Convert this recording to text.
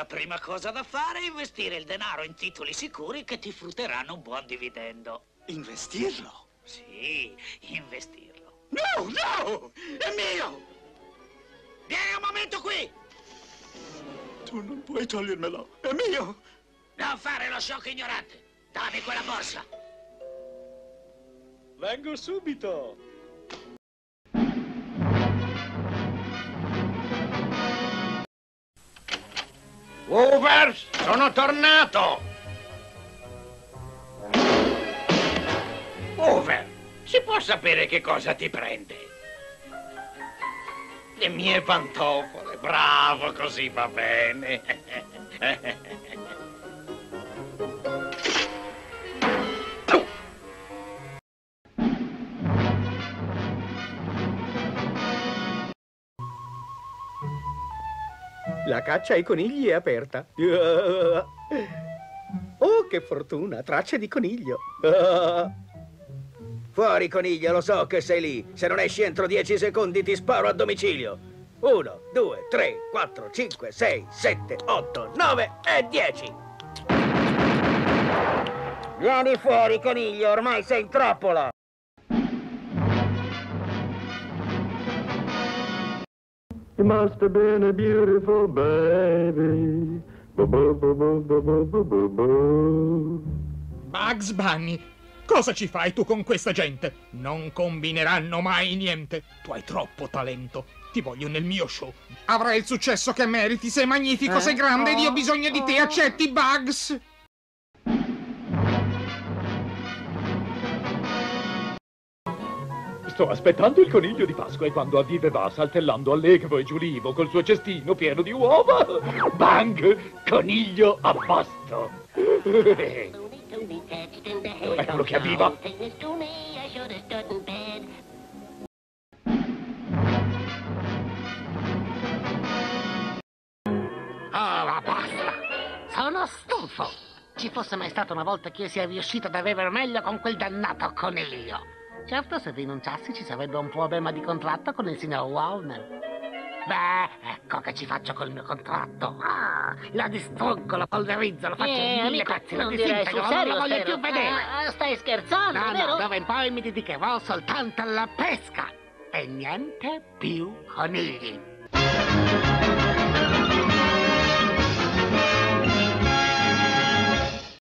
la prima cosa da fare è investire il denaro in titoli sicuri che ti frutteranno un buon dividendo. Investirlo? Sì, investirlo. No, no! È mio! Vieni un momento qui! Tu non puoi togliermelo, è mio! Non fare lo sciocco ignorante! Dammi quella borsa! Vengo subito! Hoover, sono tornato! Hoover, si può sapere che cosa ti prende? Le mie pantofole, bravo, così va bene. La caccia ai conigli è aperta. Oh, che fortuna! Tracce di coniglio. Fuori, coniglio, lo so che sei lì. Se non esci entro 10 secondi ti sparo a domicilio. 1, 2, 3, 4, 5, 6, 7, 8, 9 e 10. Vieni fuori, coniglio, ormai sei in trappola. You must have been a beautiful baby. Bugs Bunny, cosa ci fai tu con questa gente? Non combineranno mai niente. Tu hai troppo talento. Ti voglio nel mio show. Avrai il successo che meriti. Sei magnifico, sei grande ed io ho bisogno di te. Accetti, Bugs? Sto aspettando il coniglio di Pasqua e quando avviveva saltellando allegro e giulivo col suo cestino pieno di uova. Bang! Coniglio a posto! Eccolo che avviva! Oh, basta! Sono stufo! Ci fosse mai stata una volta che io sia riuscito ad avere meglio con quel dannato coniglio! Certo, se rinunciassi ci sarebbe un problema di contratto con il signor Warner. Beh, ecco che ci faccio col mio contratto. Lo distruggo, lo polverizzo, lo faccio in mille pezzi, lo disintegro, non lo voglio più vedere. Stai scherzando, No, vero? no, d'ora in poi mi dedicherò soltanto alla pesca. E niente più conigli.